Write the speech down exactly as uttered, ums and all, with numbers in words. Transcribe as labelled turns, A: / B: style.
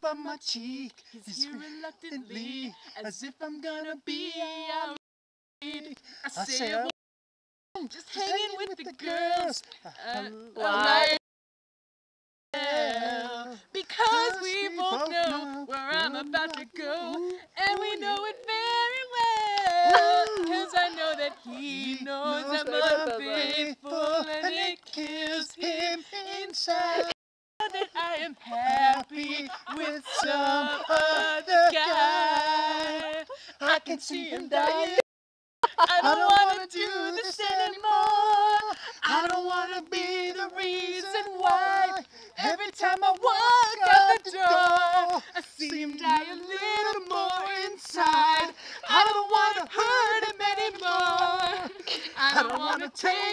A: on my cheek.
B: Kiss you reluctantly, as if I'm gonna be out. I say, I just hanging with the girls. Uh,
A: Why?
B: Because we both know where I'm about to go, and we know it very well. Cause I know that he knows I'm unfaithful, and it kills him inside. That I am happy with some other guy. I can see him dying. I don't wanna do this anymore. I don't wanna be the reason why. Every time I walk out the door, I see him die a little more inside. I don't wanna hurt him anymore. I don't wanna take